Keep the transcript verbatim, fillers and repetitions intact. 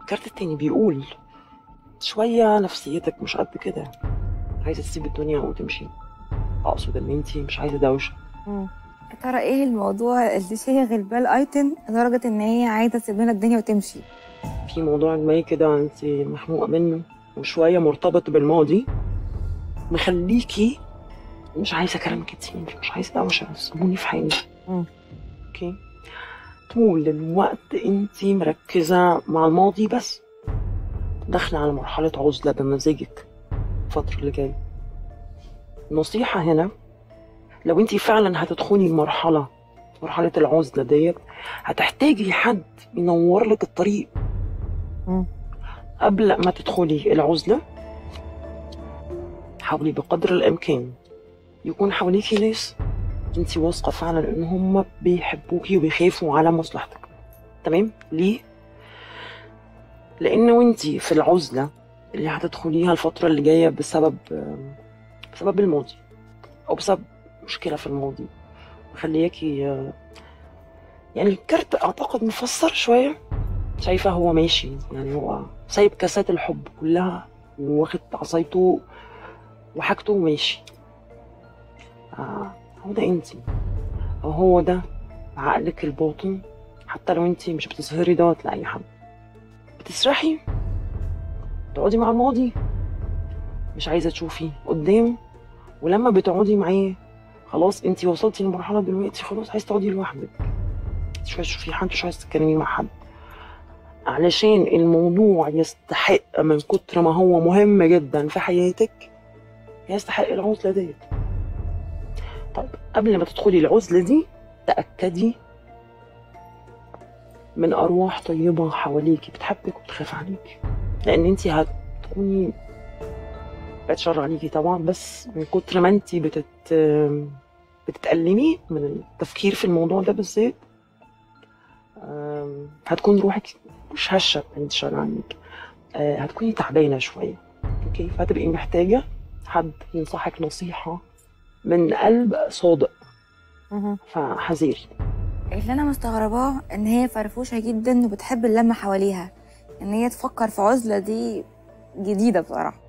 الكارت التاني بيقول شويه نفسيتك مش قد كده، عايزه تسيب الدنيا وتمشي. اقصد ان انت مش عايزه دوشه. امم يا ترى ايه الموضوع اللي شاغل بال ايتن لدرجه ان هي عايزه تسيب لنا الدنيا وتمشي؟ في موضوع ما كده انت محموقه منه وشويه مرتبط بالماضي، مخليكي مش عايزه كلام كتير، مش عايزه دوشه، سيبوني في حالي. امم اوكي. طول الوقت انت مركزه مع الماضي بس، داخله على مرحله عزله بمزاجك الفتره اللي جايه. النصيحه هنا، لو انت فعلا هتدخلي المرحله مرحله العزله ديت، هتحتاجي حد ينور لك الطريق. امم قبل ما تدخلي العزله حاولي بقدر الامكان يكون حواليكي ناس انت واثقه فعلا ان هم بيحبوكي وبيخافوا على مصلحتك. تمام؟ ليه؟ لان وانتي في العزله اللي هتدخليها الفتره اللي جايه بسبب بسبب الماضي او بسبب مشكله في الماضي مخلياكي، يعني الكارت اعتقد مفسر شويه. شايفه هو ماشي، يعني هو سايب كاسات الحب كلها واخد عصايته وحاجته وماشي. آه هو ده انتي، او هو ده عقلك الباطن. حتى لو انتي مش بتظهري دوت لاي حد، بتسرحي تقعدي مع الماضي، مش عايزه تشوفي قدام. ولما بتقعدي معاه خلاص انتي وصلتي لمرحله دلوقتي خلاص عايزه تقعدي لوحدك، مش عايزه تشوفي حد، مش عايزه تتكلمي مع حد، علشان الموضوع يستحق من كتر ما هو مهم جدا في حياتك، يستحق العزله ديت. طيب قبل ما تدخلي العزله دي تاكدي من ارواح طيبه حواليكي بتحبك وبتخاف عليكي، لان انتي هتكوني بعد شر عليكي طبعا، بس من كتر ما انتي بتت بتتألمي من التفكير في الموضوع ده بالذات، هتكون روحك مش هشة بعد شر عنك، هتكوني تعبانة شوية. اوكي، فهتبقي محتاجة حد ينصحك نصيحة من قلب صادق. فحذري. اللي انا مستغرباه ان هي فرفوشه جدا وبتحب اللمه حواليها، ان هي تفكر في عزله دي جديده بصراحه.